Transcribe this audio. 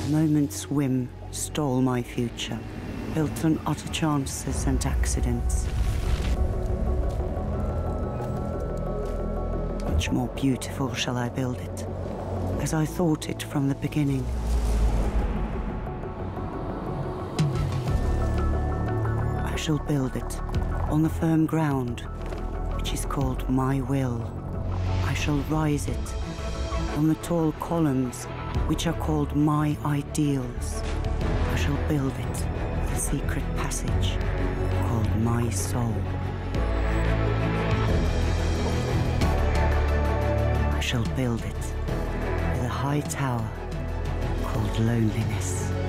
A moment's whim stole my future, built on utter chances and accidents. Much more beautiful shall I build it, as I thought it from the beginning. I shall build it on the firm ground, which is called my will. I shall rise it on the tall columns, which are called my ideals. I shall build it with a secret passage called my soul. I shall build it with a high tower called loneliness.